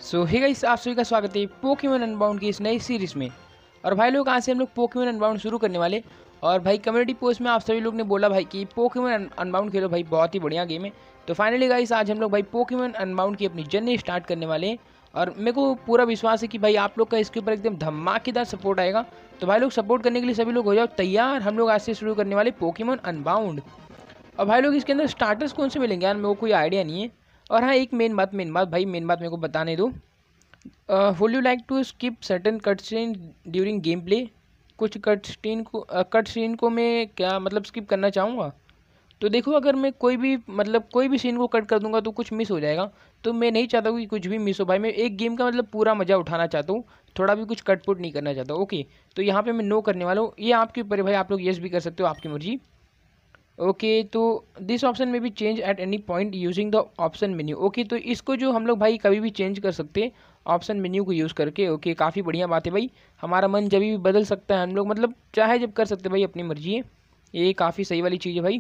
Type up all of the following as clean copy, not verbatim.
सो hey guys, आप सभी का स्वागत है पोकेमॉन अनबाउंड की इस नई सीरीज में। और भाई लोग, आज से हम लोग पोकेमॉन अनबाउंड शुरू करने वाले। और भाई कम्युनिटी पोस्ट में आप सभी लोग ने बोला भाई कि पोकेमॉन अनबाउंड खेलो भाई, बहुत ही बढ़िया गेम है। तो फाइनली गाइस, आज हम लोग भाई पोकेमॉन अनबाउंड की अपनी जर्नी स्टार्ट करने वाले हैं। और मेरे को पूरा विश्वास है कि भाई आप लोग का इसके ऊपर एकदम धमाकेदार सपोर्ट आएगा। तो भाई लोग, सपोर्ट करने के लिए सभी लोग हो जाओ तैयार। हम लोग आज से शुरू करने वाले पोकेमॉन अनबाउंड। और भाई लोग, इसके अंदर स्टार्टर्स कौन से मिलेंगे यार, मेरे को कोई आइडिया नहीं है। और हाँ, एक मेन बात भाई, मेन बात मेरे को बताने दो। Would you like to skip certain cut scene during game play? कुछ कट सीन को मैं क्या मतलब स्किप करना चाहूँगा। तो देखो, अगर मैं कोई भी सीन को कट कर दूंगा तो कुछ मिस हो जाएगा। तो मैं नहीं चाहता हूँ कि कुछ भी मिस हो भाई। मैं एक गेम का मतलब पूरा मज़ा उठाना चाहता हूँ, थोड़ा भी कुछ कटपुट नहीं करना चाहता। ओके, तो यहाँ पे मैं नो करने वाला हूँ। ये आपके ऊपर है भाई, आप लोग यस भी कर सकते हो, आपकी मर्जी। ओके, तो दिस ऑप्शन में भी change at any point using the option menu. Okay, तो इसको जो हम लोग भाई कभी भी चेंज कर सकते हैं ऑप्शन मेन्यू को यूज़ करके। ओके, काफ़ी बढ़िया बात है भाई। हमारा मन जब भी बदल सकता है, हम लोग मतलब चाहे जब कर सकते हैं भाई, अपनी मर्जी है। ये काफ़ी सही वाली चीज़ है भाई।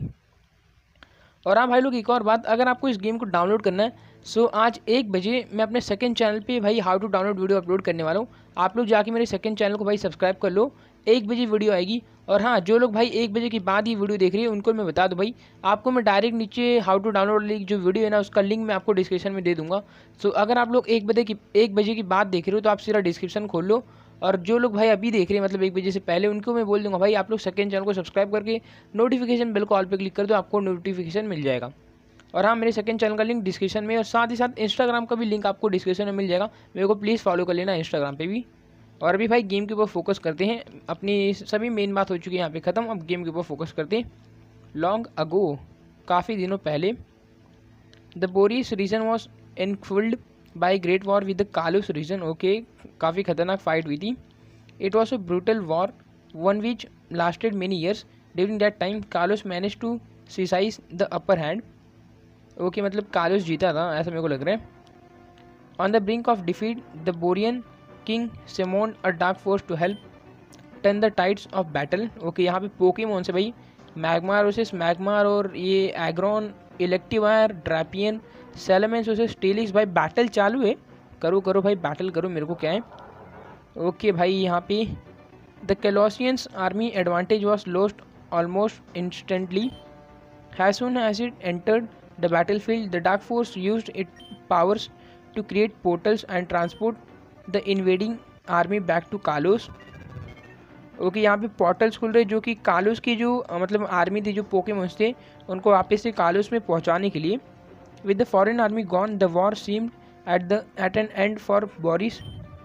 और हाँ भाई लोग, एक और बात, अगर आपको इस गेम को डाउनलोड करना है, सो आज 1 बजे मैं अपने सेकंड चैनल पे भाई how to download video upload करने वाला हूँ। आप लोग जाके मेरे सेकंड चैनल को भाई सब्सक्राइब कर लो। 1 बजे वीडियो आएगी। और हाँ, जो लोग भाई 1 बजे के बाद ही वीडियो देख रही है, उनको मैं बता दूँ भाई, आपको मैं डायरेक्ट नीचे हाउ टू डाउनलोड वाली जो वीडियो है ना, उसका लिंक मैं आपको डिस्क्रिप्शन में दे दूँगा। सो अगर आप लोग 1 बजे की बाद देख रहे हो, तो आप सीधा डिस्क्रिप्शन खोल लो। और जो लोग भाई अभी देख रहे हैं मतलब 1 बजे से पहले, उनको मैं बोल दूंगा भाई, आप लोग सेकंड चैनल को सब्सक्राइब करके नोटिफिकेशन बेल को ऑल पे क्लिक कर दो, आपको नोटिफिकेशन मिल जाएगा। और हाँ, मेरे सेकंड चैनल का लिंक डिस्क्रिप्शन में, और साथ ही साथ इंस्टाग्राम का भी लिंक आपको डिस्क्रिप्शन में मिल जाएगा। मेरे को प्लीज़ फॉलो कर लेना इंस्टाग्राम पे भी। और अभी भाई गेम के ऊपर फोकस करते हैं। अपनी सभी मेन बात हो चुकी है यहाँ पे ख़त्म, अब गेम के ऊपर फोकस करते हैं। लॉन्ग अगो, काफ़ी दिनों पहले, the Borrius region was engulfed by great war with the Kalos region. Okay, काफ़ी खतरनाक फाइट हुई थी। It was a brutal war, one which lasted many years. During that time Kalos manage to seize the upper hand. Okay, मतलब Kalos जीता था, ऐसा मेरे को लग रहा है। On the brink of defeat, the Borrius king summoned a dark force to help turn the tides of battle. Okay, यहाँ पे पोकेमॉन से भाई मैग्मार वर्सेस मैग्मार, और ये एग्रॉन, इलेक्टिवायर, ड्रैपियन, सेलेमेंस वर्सेस टेलिक्स, भाई बैटल चालू है। करो करो भाई, बैटल करो, मेरे को क्या है। ओके भाई, यहाँ पे the Kalosians army advantage was lost almost instantly. As soon as it entered the battlefield, the Dark Force used its powers to create portals and transport the invading army back to Kalos. Okay, यहाँ पे portals खुल रहे जो कि कालोस की जो मतलब army थी, जो पोकेमॉन्स थे, उनको वापस से कालोस में पहुँचाने के लिए। With the foreign army gone, the war seemed at an end for Borrius.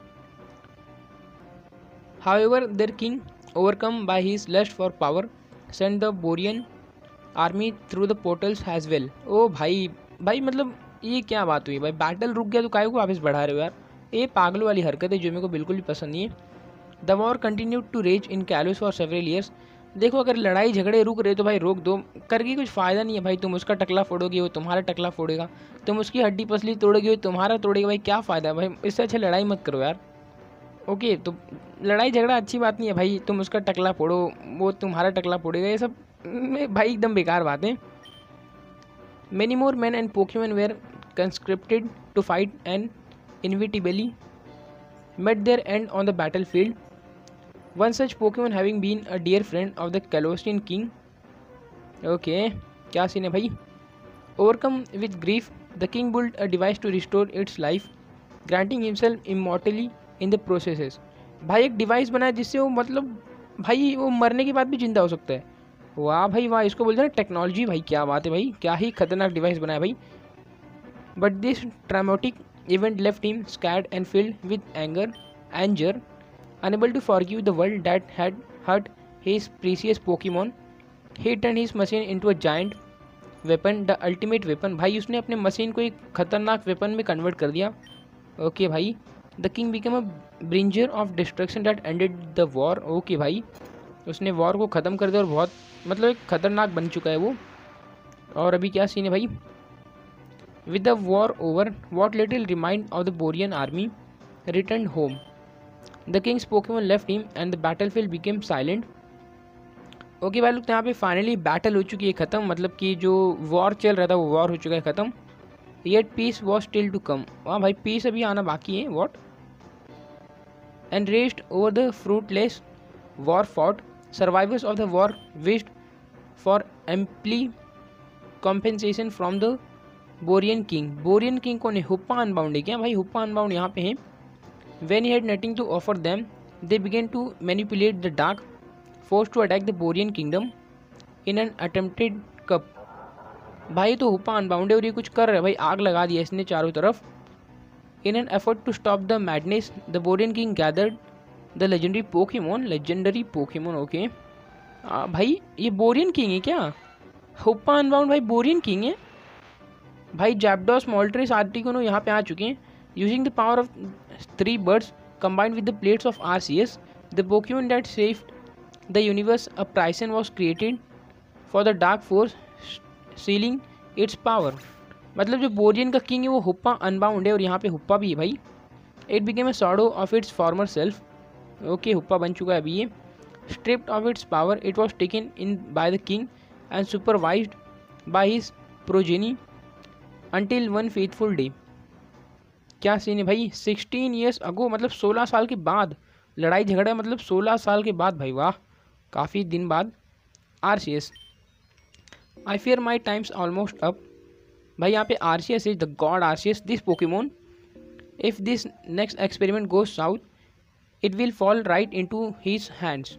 However their king, overcome by his lust for power, send the Borrius army through the portals as well. ओ भाई भाई, मतलब ये क्या बात हुई भाई, battle रुक गया तो काहे को वापस बढ़ा रहे हो यार। ये पागलों वाली हरकत है जो मेरे को बिल्कुल भी पसंद नहीं है। The war continue to rage in Kalos for several years. देखो, अगर लड़ाई झगड़े रुक रहे तो भाई रोक दो, करके कुछ फ़ायदा नहीं है भाई। तुम उसका टकला फोड़ोगे, वो तुम्हारा टकला फोड़ेगा। तुम उसकी हड्डी पसली तोड़ोगे, वो तुम्हारा तोड़ेगा। भाई क्या फ़ायदा है भाई, इससे अच्छा लड़ाई मत करो यार। ओके, तो लड़ाई झगड़ा अच्छी बात नहीं है भाई, तुम उसका टकला फोड़ो, वो तुम्हारा टकला फोड़ेगा, ये सब भाई एकदम बेकार बात है। Many more man and Pokemon were conscripted to fight and inevitably met their end on the battlefield. One such Pokemon having been a dear friend of the Calosian king. Okay, क्या सीन है भाई। Overcome with grief, the king built a device to restore its life, granting himself immortality in the processes. भाई एक device बनाया जिससे वो मतलब भाई वो मरने के बाद भी जिंदा हो सकता है। वाह भाई वाह, इसको बोलते हैं टेक्नोलॉजी। भाई क्या बात है भाई, क्या ही खतरनाक डिवाइस बनाया भाई। But this traumatic event left him scared and filled with anger, unable to forgive the world that had hurt his precious Pokemon. He turned his machine into a giant weapon, the ultimate weapon. भाई उसने अपने machine को एक खतरनाक weapon में convert कर दिया। Okay भाई, the king become a bringer of destruction that ended the war. Okay भाई, उसने वॉर को ख़त्म कर दिया और बहुत मतलब एक खतरनाक बन चुका है वो। और अभी क्या सीन है भाई। With the war over, what little remained of the Borean army returned home. The king's Pokemon left him and the battlefield became silent. Okay भाई लोग, तो यहाँ पे फाइनली बैटल हो चुकी है ख़त्म, मतलब कि जो वॉर चल रहा था वो वॉर हो चुका है ख़त्म। Yet peace was still to come. हाँ भाई पीस अभी आना बाकी है। What? Enraged over the fruitless war fought, survivors of the war wished for ample compensation from the Borrius king. Borrius king कौन है? हुप्पा अनबाउंड है क्या भाई? हुप्पा अनबाउंड यहाँ पे है। When he had nothing to offer them, they began to manipulate the dark force to attack the Borean kingdom in an attempted coup। भाई तो हुप्पा अनबाउंड है और ये कुछ कर रहा है भाई, आग लगा दिया इसने चारों तरफ। In an effort to stop the madness, the Borean king gathered the legendary Pokemon, okay. भाई ये बोरियन किंग है क्या? हुप्पा अनबाउंड भाई बोरियन किंग है भाई। जैप्डॉस, मोल्ट्रेस, आर्टिकुनो यहाँ पे आ चुके हैं। Using the power of 3 birds combined with the plates of Arceus, the Pokemon that saved the universe, a Pryson was created for the Dark Force, sealing its power। मतलब जो बोरियन का king है वो हुप्पा unbound है और यहाँ पे हुप्पा भी है भाई। It became a shadow of its former self। Okay Hoopa बन चुका है अभी ये। Stripped of its power, it was taken in by the king and supervised by his progeny until one fateful day। क्या सीन है भाई? 16 years ago, मतलब 16 साल के बाद लड़ाई झगड़ा, मतलब 16 साल के बाद भाई, वाह काफ़ी दिन बाद। Arceus, I fear my times almost up. भाई यहाँ पे Arceus is the god Arceus this Pokemon. If this next experiment goes south it will fall right into his hands.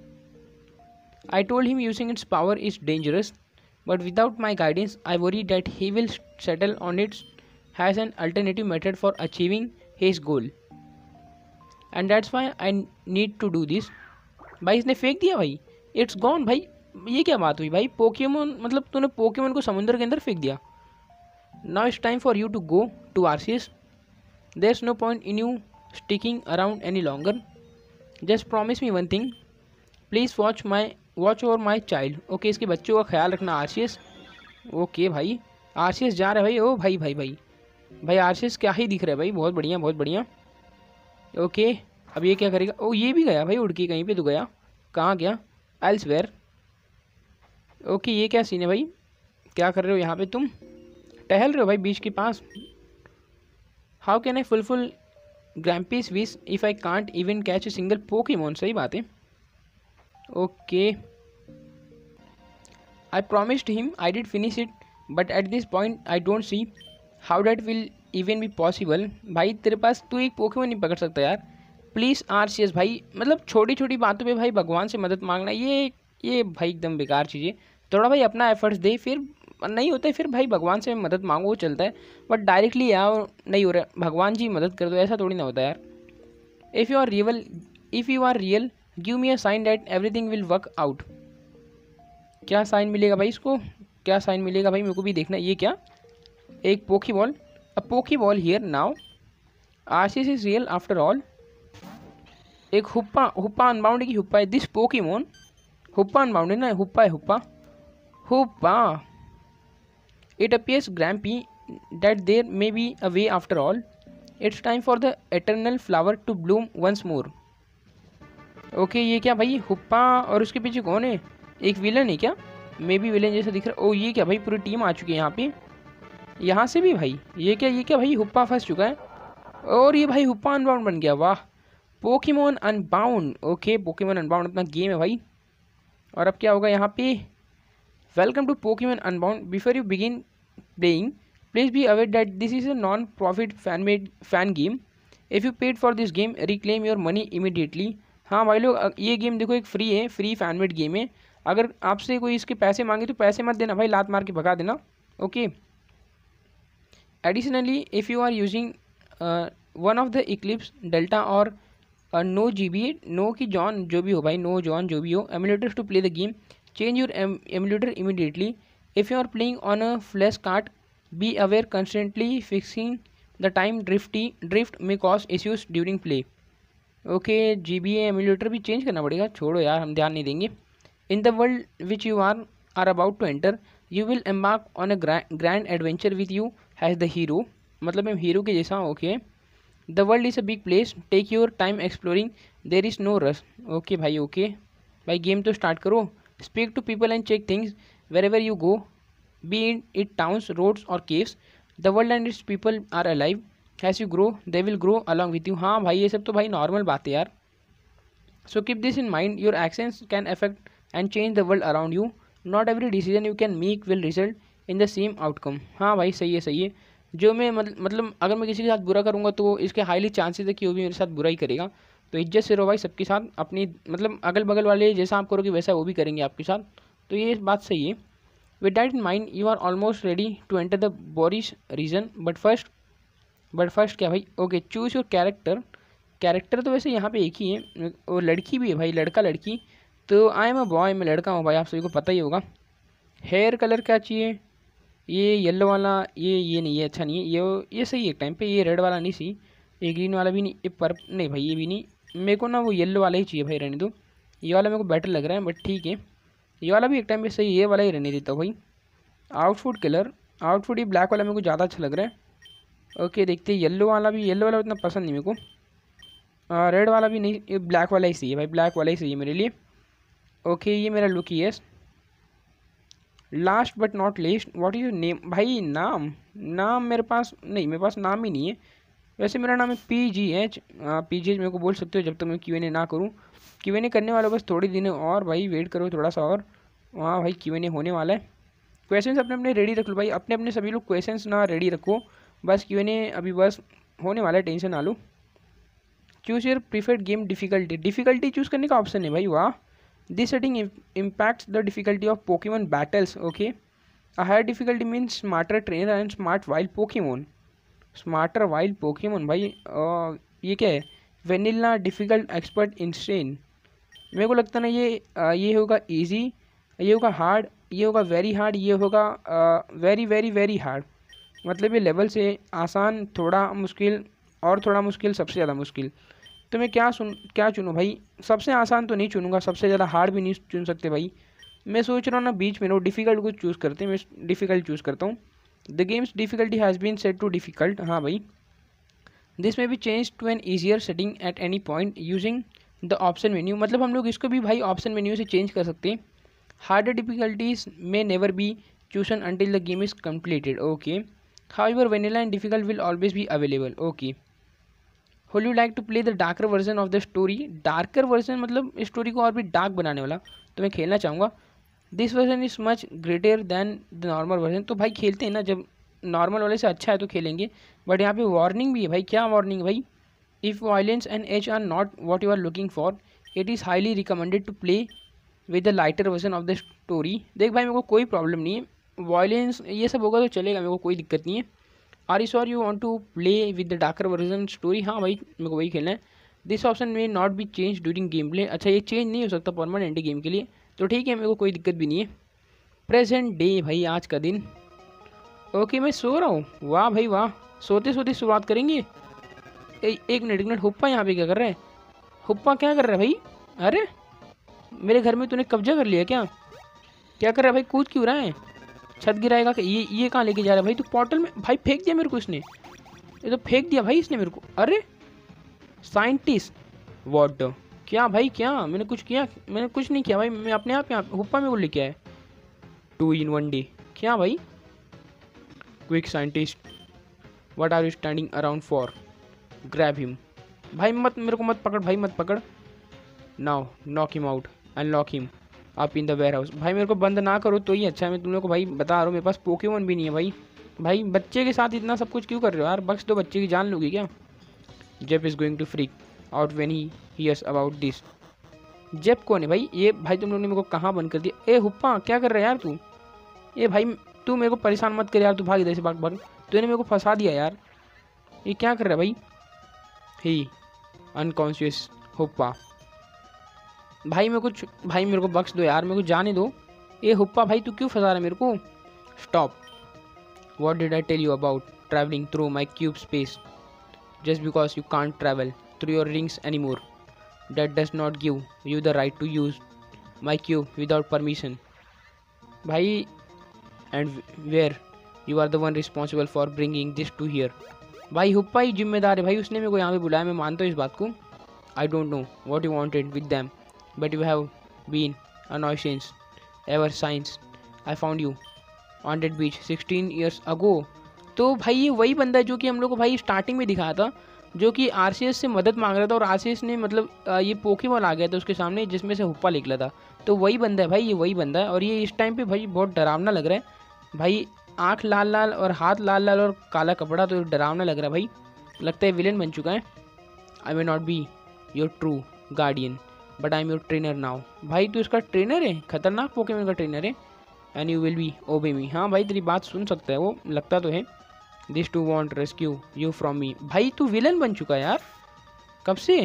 I told him using its power is dangerous but without my guidance I worry that he will settle on its has an alternative method for achieving his goal and that's why I need to do this। भाई इसने फेंक दिया भाई, it's gone. भाई ये क्या बात हुई भाई? पोकेमोन मतलब तूने पोकेमोन को समुद्र के अंदर फेंक दिया। Now it's time for you to go to Arceus. There is no point in you sticking around any longer. Just promise me one thing, please watch over my child. Okay इसके बच्चों का ख्याल रखना आरसीएस। ओके भाई RCS जा रहा है भाई। ओ भाई भाई भाई भाई आरसीएस क्या ही दिख रहा है भाई, बहुत बढ़िया बहुत बढ़िया। ओके अब ये क्या करेगा? ओ ये भी गया भाई उड़ के, कहीं पे तो गया, कहाँ गया? एल्सवेयर। ओके ये क्या सीन है भाई? क्या कर रहे हो यहाँ पे? तुम टहल रहे हो भाई बीच के पास। How can I fulfill Grampy's wish if I can't even catch a single Pokemon. सही बात है। Okay I promised him I did finish it but at this point I don't see how that will even be possible. भाई तेरे पास तू एक Pokemon नहीं पकड़ सकता यार, प्लीज़ आरसीएस। भाई मतलब छोटी छोटी बातों पे भाई भगवान से मदद मांगना, ये भाई एकदम बेकार चीज़ है। थोड़ा भाई अपना एफर्ट्स दे, फिर नहीं होता है फिर भाई भगवान से मदद मांगो, वो चलता है। बट डायरेक्टली यार नहीं हो रहा, भगवान जी मदद कर दो, ऐसा थोड़ी ना होता यार। If you are real give me a sign that everything will work out. क्या साइन मिलेगा भाई इसको? क्या साइन मिलेगा भाई? मेरे को भी देखना। ये क्या? एक Pokeball, a Pokeball here now. Arceus is real after all. एक हुप्पा अनबाउंड की हुप्पा है दिस पोकेमोन। हुप्पा अनबाउंड है ना, हुप्पा है Hoopa. It appears Grampy that there may be a way after all. It's time for the eternal flower to bloom once more. Okay ये क्या भाई? हुप्पा और उसके पीछे कौन है? एक विलन है क्या? मे बी विलन जैसा दिख रहा है। ओ ये क्या भाई? पूरी टीम आ चुकी है यहाँ पे। यहाँ से भी भाई ये क्या भाई? हुप्पा फंस चुका है और ये भाई हुप्पा अनबाउंड बन गया। वाह Pokemon unbound. Okay Pokemon unbound अपना गेम है भाई। और अब क्या होगा यहाँ पे? Welcome to Pokemon unbound. Before you begin playing please be aware that this is a non profit fan game. If you paid for this game reclaim your money immediately. हाँ भाई लोग ये गेम देखो एक फ्री है, free fan made game है। अगर आपसे कोई इसके पैसे मांगे तो पैसे मत देना भाई, लात मार के भगा देना। Okay additionally if you are using one of the Eclipse Delta और नो जीबी नो की जॉन जो भी हो भाई, नो जॉन जो भी हो emulators to play the game change your emulator immediately. If you are playing on a flash card be aware constantly fixing the time drift may cause issues during play. Okay GB emulator भी change करना पड़ेगा, छोड़ो यार हम ध्यान नहीं देंगे। In the world which you are about to enter you will embark on a grand adventure with you as the hero. मतलब मैं हीरो के जैसा हूँ। Okay the world is a big place take your time exploring there is no rush. Okay भाई game तो start करो। Speak to people and check things wherever you go be in it towns roads और caves the world and it's people are alive, as you grow they will grow along with you. हाँ भाई ये सब तो भाई normal बात है यार। So keep this in mind, your actions can affect and change the world around you, not every decision you can make will result in the same outcome. हाँ भाई सही है सही है। जो मैं मतलब अगर मैं किसी के साथ बुरा करूँगा तो इसके हाईली चांसेस है कि वो भी मेरे साथ बुरा ही करेगा। तो इज्जत से रहो भाई सबके साथ, अपनी मतलब अगल बगल वाले जैसा आप करोगे वैसा वो भी करेंगे आपके साथ। तो ये बात सही है। With that in mind you are almost ready to enter the Borrius region, but first क्या भाई, okay choose your character. Character तो वैसे यहाँ पे एक ही है, वो लड़की भी है भाई, लड़का लड़की। तो आई एम अ बॉय, मैं लड़का हूँ भाई, आप सभी को पता ही होगा। हेयर कलर क्या चाहिए, ये येलो वाला, ये नहीं, ये अच्छा नहीं है, ये सही है एक टाइम पे, ये रेड वाला नहीं सही, ये ग्रीन वाला भी नहीं, ये नहीं भाई ये भी नहीं, मेरे को ना वो येलो वाला ही चाहिए भाई, रहने दो। ये वाला मेरे को बेटर लग रहा है बट ठीक है, ये वाला भी एक टाइम पे सही, ये वाला ही रहने देता हूँ भाई। आउटफुट कलर, आउटफुट ये ब्लैक वाला मेरे को ज़्यादा अच्छा लग रहा है। ओके देखते हैं, येलो वाला उतना पसंद नहीं मेरे को, रेड वाला भी नहीं, ये ब्लैक वाला ही सही है भाई, ब्लैक वाला ही सही है मेरे लिए। ओके ये मेरा लुक ही है। Last but not least, what is your name. भाई नाम मेरे पास नहीं, मेरे पास नाम ही नहीं है। वैसे मेरा नाम है PGH, PGH मेरे को बोल सकते हो जब तक मैं Q&A ना करूँ। Q&A करने वाला बस थोड़ी दिन और भाई, वेट करो थोड़ा सा और। वहाँ भाई Q&A होने वाला है। क्वेश्चंस अपने अपने रेडी रख लो भाई, अपने अपने सभी लोग क्वेश्चंस ना रेडी रखो, बस Q&A अभी बस होने वाला है, टेंशन ना लो। Choose your preferred game difficulty choose करने का ऑप्शन है भाई, वाह। This setting impacts the difficulty of Pokemon battles, okay? A higher difficulty means smarter trainer and smart wild Pokemon. Smarter wild Pokemon भाई, ये क्या है, वेनिला डिफ़िकल्ट एक्सपर्ट इंस्टेन। मेरे को लगता ना ये होगा इजी, ये होगा हार्ड, ये होगा वेरी हार्ड, ये होगा वेरी वेरी वेरी हार्ड। मतलब ये लेवल से आसान, थोड़ा मुश्किल और थोड़ा मुश्किल, सबसे ज़्यादा मुश्किल। तो मैं क्या चुनूँ भाई, सबसे आसान तो नहीं चुनूँगा, सबसे ज़्यादा हार्ड भी नहीं चुन सकते भाई। मैं सोच रहा हूँ ना बीच में नो डिफ़िकल्ट को चूज़ करते हैं, मैं डिफ़िकल्ट चूज़ करता हूँ। The game's difficulty has been set to difficult, हाँ भाई। दिस में भी change to an easier setting at any point using the option menu, मतलब हम लोग इसको भी भाई ऑप्शन मेन्यू से चेंज कर सकते हैं। Harder difficulties may never be chosen until the game is completed, okay. However vanilla and difficult will always be available, okay. Would you like to play the darker version of the story? Darker version मतलब story को और भी dark बनाने वाला, तो मैं खेलना चाहूँगा। This version is much greater than the normal version, तो भाई खेलते हैं ना, जब नॉर्मल वाले से अच्छा है तो खेलेंगे। बट यहाँ पे वार्निंग भी है भाई, क्या वार्निंग भाई, if violence and edge are not what you are looking for, it is highly recommended to play with the lighter version of the story. देख भाई मेरे को कोई प्रॉब्लम नहीं है, वायलेंस ये सब होगा तो चलेगा, मेरे को कोई दिक्कत नहीं है। Are you sure you want to play with the darker version story, हाँ भाई मेरे को वही खेलना है। दिस ऑप्शन में not be change during game play, अच्छा ये चेंज नहीं हो सकता परमानेंट गेम के लिए, तो ठीक है मेरे को कोई दिक्कत भी नहीं है। प्रेजेंट डे भाई, आज का दिन, ओके मैं सो रहा हूँ, वाह भाई वाह, सोते सोते शुरुआत करेंगे। एक मिनट, हुप्पा यहाँ पे क्या कर रहा है, हुप्पा क्या कर रहा है भाई, अरे मेरे घर में तूने कब्जा कर लिया क्या, क्या कर रहा है भाई, कूद क्यों रहा है, छत गिराएगा क्या, ये कहाँ लेके जा रहा है भाई, तू पोर्टल में, भाई फेंक दिया मेरे को इसने, ये तो फेंक दिया भाई इसने मेरे को, अरे साइंटिस्ट व्हाट, क्या भाई क्या, मैंने कुछ किया, मैंने कुछ नहीं किया भाई, मैं अपने आप यहाँ हुप्पा में वो लेके आया 2 in 1 डे, क्या भाई, quick scientist what are you standing around for, grab him, भाई मत मेरे को मत पकड़ भाई, मत पकड़, now knock him out, unlock him up in the ware house. भाई मेरे को बंद ना करो तो ही अच्छा है, मैं तुम लोग को भाई बता रहा हूँ, मेरे पास पोकेमोन भी नहीं है भाई। भाई बच्चे के साथ इतना सब कुछ क्यों कर रहे हो यार, बख्श दो, बच्चे की जान लोगी क्या। Jep is going to freak out when he hears about this. Jep कौन है भाई, ये भाई तुम लोग ने मेरे को कहाँ बंद कर दिया, ए हुप्पा क्या कर रहा है यार तू, ये भाई तू मेरे को परेशान मत कर यार, तू भाग इधर से, भाग, तूने मेरे को फंसा दिया यार, ये क्या कर रहा है भाई। ही अनकॉन्शियस हुप्पा, भाई मेरे को बख्श दो यार, मेरे को जाने दो, ये हुप्पा भाई तू क्यों फंसा रहा है मेरे को, stop. What did I tell you about travelling through my cube space, just because you can't travel through your rings any more, that does not give you the right to use my cube without permission. भाई and where you are the one responsible for bringing this to here. भाई Hoopa ही जिम्मेदार है भाई, उसने मेरे को यहाँ पे बुलाया, मैं मानता हूँ इस बात को। I don't know what you wanted with them, but you have been a nuisance ever since I found you on that beach 16 years ago। तो भाई ये वही बंदा है जो कि हम लोग को भाई स्टार्टिंग में दिखाया था, जो कि आरसीएस से मदद मांग रहा था और आरसीएस ने मतलब ये पोकेमॉन आ गया था उसके सामने जिसमें से हुप्पा निकला था। तो वही बंदा है भाई, ये वही बंदा है। और ये इस टाइम पे भाई बहुत डरावना लग रहा है भाई, आँख लाल लाल और हाथ लाल लाल और काला कपड़ा, तो डरावना लग रहा है भाई, लगता है विलेन बन चुका है। I may not be your true guardian but I am your trainer now. भाई तू इसका ट्रेनर है, खतरनाक पोकेमॉन का ट्रेनर है। एंड यू विल बी ओबे मी। हाँ भाई तेरी बात सुन सकता है वो, लगता तो है। This too won't rescue you from me. भाई तू विलन बन चुका है यार, कब से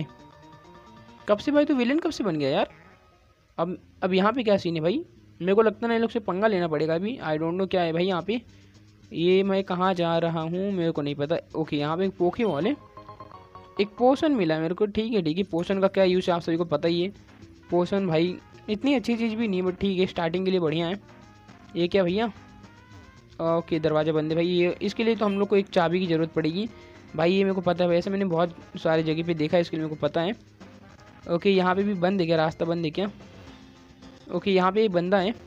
भाई तू विलन कब से बन गया यार। अब यहाँ पे क्या सीन है भाई, मेरे को लगता है ना इन लोग से पंगा लेना पड़ेगा अभी। आई डोंट नो क्या है भाई यहाँ पे, ये मैं कहाँ जा रहा हूँ मेरे को नहीं पता। ओके यहाँ पे एक पोकेमॉन है, एक पोशन मिला है मेरे को। ठीक है पोशन का क्या यूज़ है आप सभी को पता ही है। पोशन भाई इतनी अच्छी चीज़ भी नहीं है बट ठीक है, स्टार्टिंग के लिए बढ़िया है। ये क्या भैया, ओके दरवाज़ा बंद है भाई। ये इसके लिए तो हम लोग को एक चाबी की ज़रूरत पड़ेगी भाई, ये मेरे को पता है, वैसे मैंने बहुत सारे जगह पे देखा है, इसके लिए मेरे को पता है। ओके यहाँ पे भी बंद है क्या, रास्ता बंद है क्या। ओके यहाँ पे एक बंदा है।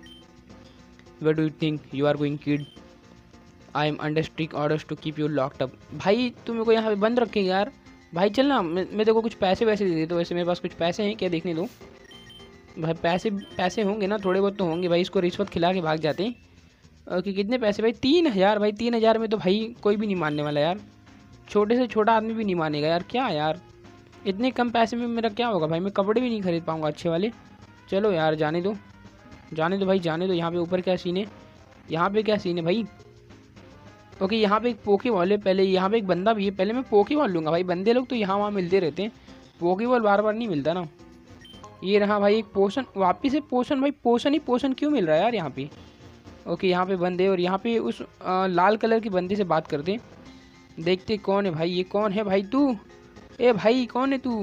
Where do you think you are going kid, I am under strict orders to keep you locked up. भाई तुम मेरे को यहाँ पे बंद रखेगा यार। भाई चल ना, मैं तेरे को कुछ पैसे वैसे दे देता हूँ। वैसे मेरे पास कुछ पैसे हैं क्या, देखने दो भाई। पैसे होंगे ना, थोड़े बहुत तो होंगे भाई, इसको रिश्वत खिला के भाग जाते हैं। ओके कितने पैसे भाई, 3000 भाई। 3000 में तो भाई कोई भी नहीं मानने वाला यार, छोटे से छोटा आदमी भी नहीं मानेगा यार। क्या यार इतने कम पैसे में मेरा क्या होगा भाई, मैं कपड़े भी नहीं खरीद पाऊँगा अच्छे वाले। चलो यार जाने दो भाई, जाने दो। यहाँ पे ऊपर क्या सीन है, यहाँ पे क्या सीन है भाई। ओके यहाँ पे एक पोकेबॉल है, पहले यहाँ पे एक बंदा भी है। पहले मैं पोकेबॉल लूँगा भाई, बंदे लोग तो यहाँ वहाँ मिलते रहते हैं, पोकेबॉल बार बार नहीं मिलता ना। ये रहा भाई एक पोशन, वापिस से पोशन भाई, पोशन ही पोशन क्यों मिल रहा है यार यहाँ पे। ओके यहाँ पे बंदे, और यहाँ पे उस लाल कलर के बंदे से बात करते, देखते कौन है भाई। ये कौन है भाई तू, ए भाई कौन है तू।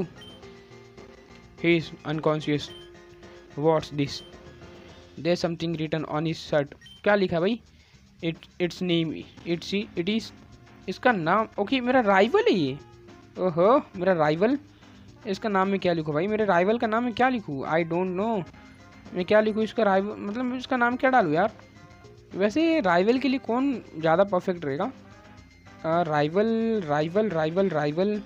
He is unconscious, what's this, there something written on his shirt. क्या लिखा भाई, इट्स नेम, इट इज, इसका नाम। ओके मेरा राइवल है ये, ओहो मेरा राइवल। इसका नाम मैं क्या लिखूँ भाई, मेरे राइवल का नाम मैं क्या लिखूँ, आई डोंट नो मैं क्या लिखूँ इसका राइवल, मतलब इसका नाम क्या डालूँ यार। वैसे राइवल के लिए कौन ज़्यादा परफेक्ट रहेगा, राइवल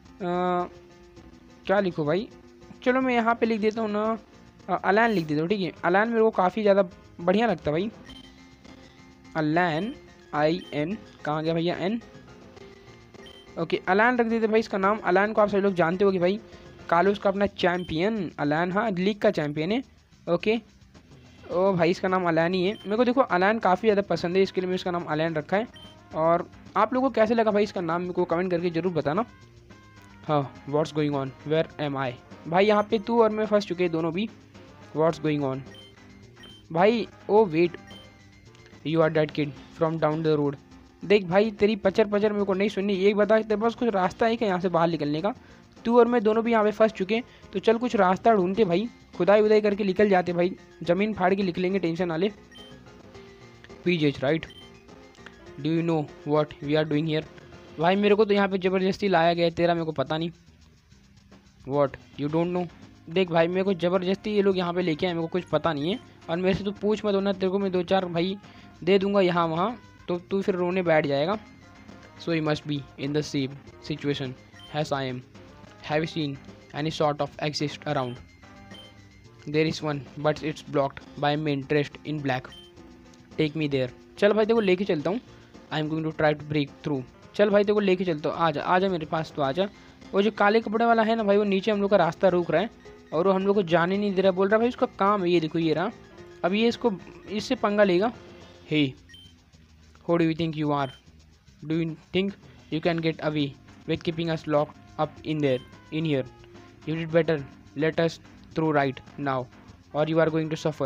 क्या लिखूँ भाई। चलो मैं यहाँ पे लिख देता हूँ ना, अलान लिख देता हूँ। ठीक है अलान मेरे को काफ़ी ज़्यादा बढ़िया लगता है भाई, अलान, IN कहाँ गया भैया N। ओके अलान रख देते भाई इसका नाम। अलान को आप सभी लोग जानते हो कि भाई कालोस का अपना चैम्पियन अलान, हाँ लीग का चैम्पियन है। ओके ओ भाई इसका नाम अलान ही है। मेरे को देखो अलान काफ़ी ज़्यादा पसंद है, इसके लिए मैंने इसका नाम अलान रखा है। और आप लोगों को कैसे लगा भाई इसका नाम, मेरे को कमेंट करके ज़रूर बताना। हाँ what's going on, where am I. भाई यहाँ पे तू और मैं फंस चुके हैं दोनों भी। व्हाट्स गोइंग ऑन भाई, oh wait you are that kid from down the road. देख भाई तेरी पचर मेरे को नहीं सुननी, एक बता तेरे पास कुछ रास्ता है क्या यहाँ से बाहर निकलने का। तू और मैं दोनों भी यहाँ पे फंस चुके हैं, तो चल कुछ रास्ता ढूंढते भाई, खुदाई उदाई करके निकल जाते भाई, ज़मीन फाड़ के निकलेंगे, टेंशन वाले। PJ right, do you know what we are doing here. भाई मेरे को तो यहाँ पे ज़बरदस्ती लाया गया है, तेरा मेरे को पता नहीं। व्हाट यू डोंट नो, देख भाई मेरे को ज़बरदस्ती ये लोग यहाँ पे लेके आए, मेरे को कुछ पता नहीं है। और मेरे से तो पूछ मत होना, तेरे को मैं 2-4 भाई दे दूंगा यहाँ वहाँ, तो तू फिर रोने बैठ जाएगा। So you must be in the same situation as I am, have you seen any sort of exit around, there is one but it's blocked by men dressed in black, take me there. चल भाई तेरे को लेके चलता हूँ, I am going to try to break through. चल भाई तेरे को लेके चलता हूँ, आजा मेरे पास तो आजा। वो जो काले कपड़े वाला है ना भाई, वो नीचे हम लोग का रास्ता रोक रहा है और वो हम लोग को जाने नहीं दे रहा, बोल रहा भाई उसका काम है, ये देखो ये रहा। अब ये इससे पंगा लेगा। Hey Who do you think you are? Do you think you can get away with keeping us locked up in here? You did better. Let us through right now, or you are going to suffer.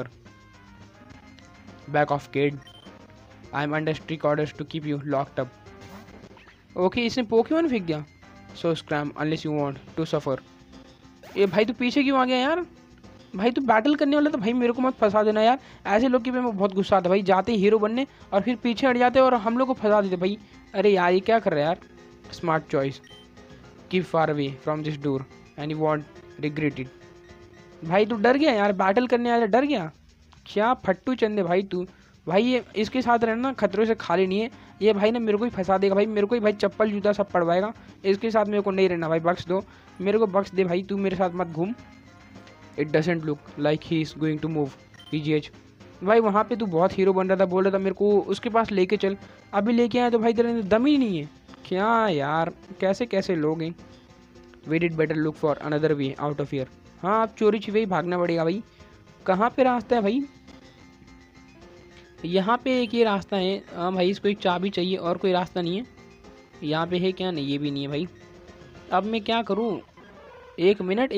Back off, kid. I am under strict orders to keep you locked up. Okay, इसने Pokemon फेंक दिया। So scram unless you want to suffer. ये भाई तू पीछे क्यों आ गया यार? भाई तू बैटल करने वाला, तो भाई मेरे को मत फंसा देना यार। ऐसे लोग की मैं बहुत गुस्सा आता भाई, जाते हीरो बनने और फिर पीछे हट जाते और हम लोग को फंसा देते भाई। अरे यार ये क्या कर रहा है यार। Smart choice, keep far away from this door and you won't regret it. भाई तू डर गया यार, बैटल करने आया डर गया क्या, फट्टू चंदे भाई तू। भाई ये इसके साथ रहना खतरों से खाली नहीं है। ये भाई ना मेरे को ही फंसा देगा भाई, मेरे को ही भाई चप्पल जूता सब पड़वाएगा। इसके साथ मेरे को नहीं रहना भाई, बख्श दो मेरे को, बख्श दे भाई, तू मेरे साथ मत घूम। It doesn't look like he is going to move PGH। भाई वहाँ पे तू बहुत हीरो बन रहा था, बोल रहा था मेरे को उसके पास लेके चल, अभी लेके आया तो भाई तेरे अंदर दम ही नहीं है। क्या यार, कैसे कैसे लोग हैं। We did better look for another way out of here. हाँ अब चोरी छिपे ही भागना पड़ेगा भाई। कहाँ पे रास्ता है भाई? यहाँ पे एक ये रास्ता है। हाँ भाई इसको एक चाबी चाहिए, और कोई रास्ता नहीं है। यहाँ पे है क्या? नहीं ये भी नहीं है भाई। अब मैं क्या करूँ? एक minute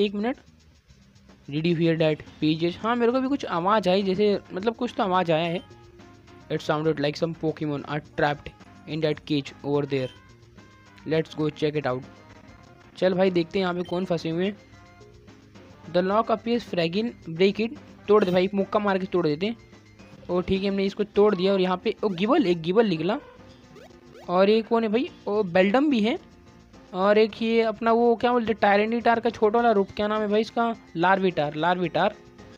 did you hear that PGH? हाँ मेरे को भी कुछ आवाज़ आई, जैसे मतलब कुछ तो आवाज़ आया है। It sounded like some Pokemon are trapped in that cage over there, let's go check it out. चल भाई देखते हैं यहाँ पे कौन फंसे हुए हैं। The lock appears fragile, break it. तोड़ दे भाई, मुक्का मार के तोड़ देते हैं। ओ ठीक है, हमने इसको तोड़ दिया। और यहाँ पे ओ गिबल, एक गिबल निकला। और एक कौन है भाई? ओ बेल्डम भी है। और एक ये अपना वो क्या बोलते हैं, टायरेनिटार का छोटा वाला रूप, क्या नाम है भाई इसका? Larvitar.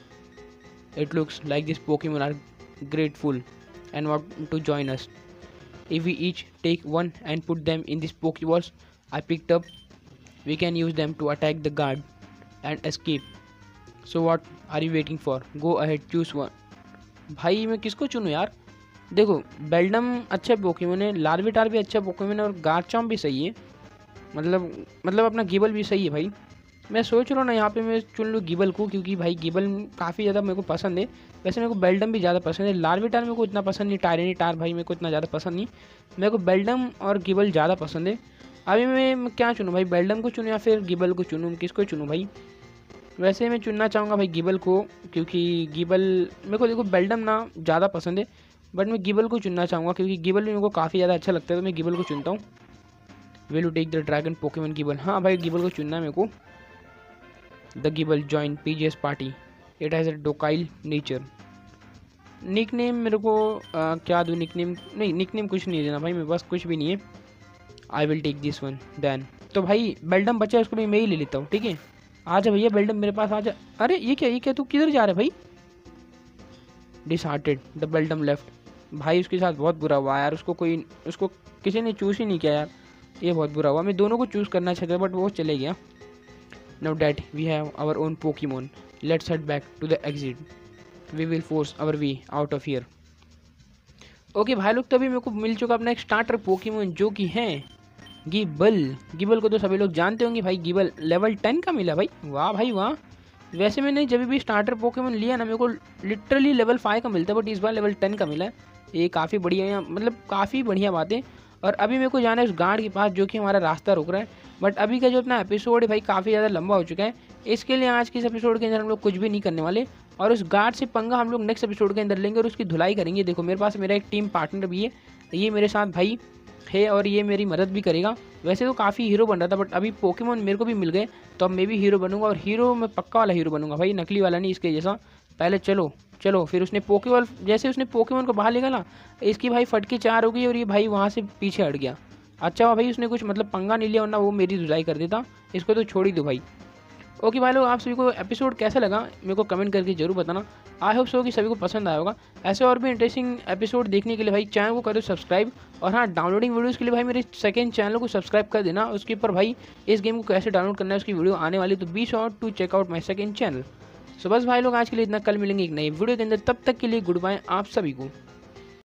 It looks like this Pokemon are grateful and want to join us. If we each take one and put them in this Pokeballs I picked up, we can use them to attack the guard and escape. So what are you waiting for? Go ahead, choose one. भाई मैं किसको चुनूँ यार? देखो बेल्डम अच्छा Pokemon है, लार्विटार भी अच्छा Pokemon है, और गार्चॉम्प भी सही है। मतलब अपना गिबल भी सही है भाई। मैं सोच रहा हूँ ना यहाँ पे मैं चुन लूँ गिबल को, क्योंकि भाई गिबल काफ़ी ज़्यादा मेरे को पसंद है। वैसे मेरे को बेल्डम भी ज़्यादा पसंद है, लार्विटार मेरे को इतना पसंद नहीं, टायरेनिटार भाई मेरे को इतना ज़्यादा पसंद नहीं। मेरे को बेल्डम और गिबल ज़्यादा पसंद है। अभी मैं क्या चुनूँ भाई? बेल्डम को चुनूँ या फिर गिबल को चुनूँ? किसको चुनूँ भाई? वैसे मैं चुनना चाहूँगा भाई गिबल को, क्योंकि गिबल मेरे को, देखो बेल्डम ना ज़्यादा पसंद है, बट मैं गिबल को चुनना चाहूँगा क्योंकि गिबल भी मेरे को काफ़ी ज़्यादा अच्छा लगता है, तो मैं गिबल को चुनता हूँ। Will you take the dragon Pokemon Gible? हाँ भाई गिबल को चुनना है मेरे को। The Gible join PGS party, it has a docile nature. Nickname मेरे को क्या दूँ? निक नेम नहीं, निक नेम कुछ नहीं देना भाई, मेरे पास कुछ भी नहीं है। I will take this one then. तो भाई बेल्डम बचा है, उसको भी मैं ही ले लेता हूँ, ठीक है? आजा भैया बेल्डम मेरे पास आजा। अरे ये क्या तू किधर जा रहा है भाई? Disheartened the Beldum left. भाई उसके साथ बहुत बुरा हुआ यार, उसको किसी ने चूज़ ही नहीं किया यार, ये बहुत बुरा हुआ। मैं दोनों को चूज़ करना चाहता बट वो चले गया। Now that we have our own Pokemon, let's head back to the exit, we will force our way out of here. Okay भाई लोग, तभी मेरे को मिल चुका अपना एक स्टार्टर पोकेमोन जो कि है गिबल को तो सभी लोग जानते होंगे भाई। गिबल लेवल 10 का मिला भाई, वाह भाई वाह। वैसे मैंने जब भी स्टार्टर पोकेमोन लिया ना, मेरे को लिटरली लेवल 5 का मिलता है, बट इस बार लेवल 10 का मिला है। ये काफ़ी बढ़िया, मतलब काफ़ी बढ़िया बात है। और अभी मेरे को जाना है उस गार्ड के पास जो कि हमारा रास्ता रोक रहा है। बट अभी का जो अपना एपिसोड है भाई काफ़ी ज़्यादा लंबा हो चुका है, इसके लिए आज के इस एपिसोड के अंदर हम लोग कुछ भी नहीं करने वाले। और उस गार्ड से पंगा हम लोग नेक्स्ट एपिसोड के अंदर लेंगे और उसकी धुलाई करेंगे। देखो मेरे पास मेरा एक टीम पार्टनर भी है, ये मेरे साथ भाई है और ये मेरी मदद भी करेगा। वैसे तो काफ़ी हीरो बन रहा था, बट अभी पोकेमोन मेरे को भी मिल गए तो अब मैं भी हीरो बनूंगा। और हीरो मैं पक्का वाला हीरो बनूंगा भाई, नकली वाला नहीं, इसके जैसा। पहले चलो फिर उसने पोकेमोन को बाहर लेगा ना, इसकी भाई फटके 4 हो गई और ये भाई वहाँ से पीछे हट गया। अच्छा हुआ भाई उसने कुछ मतलब पंगा नहीं लिया, वरना वो मेरी धुलाई कर देता। इसको तो छोड़ ही दो भाई। ओके भाई लोग, आप सभी को एपिसोड कैसा लगा मेरे को कमेंट करके जरूर बताना। आई होप सो कि सभी को पसंद आया होगा। ऐसे और भी इंटरेस्टिंग एपिसोड देखने के लिए भाई चैनल को करो सब्सक्राइब। और हाँ, डाउनलोडिंग वीडियोस के लिए भाई मेरे सेकंड चैनल को सब्सक्राइब कर देना। उसके ऊपर भाई इस गेम को कैसे डाउनलोड करना है उसकी वीडियो आने वाली, तो be sure to check out my second channel. So बस भाई लोग आज के लिए इतना, कल मिलेंगे एक नई वीडियो के अंदर। तब तक के लिए गुड बाय आप सभी को।